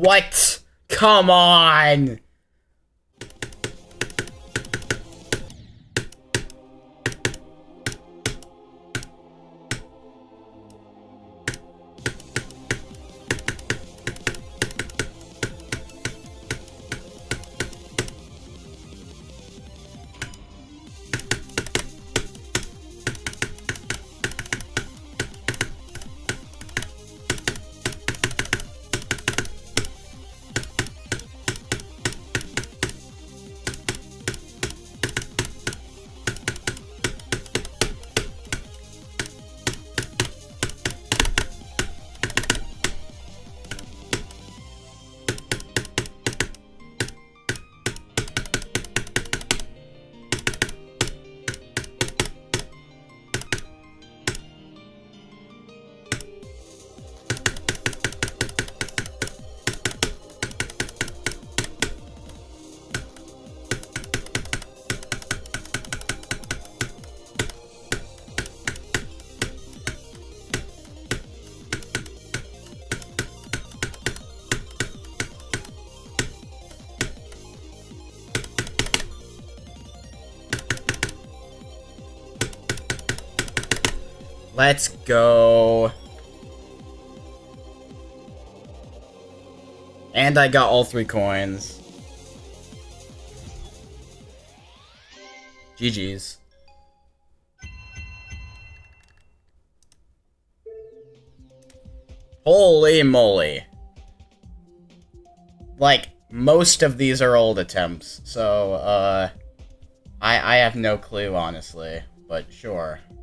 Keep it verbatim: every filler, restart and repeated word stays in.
What? Come on! Let's go. And I got all three coins. G G's. Holy moly. Like, most of these are old attempts, so, uh... I, I have no clue, honestly, but sure.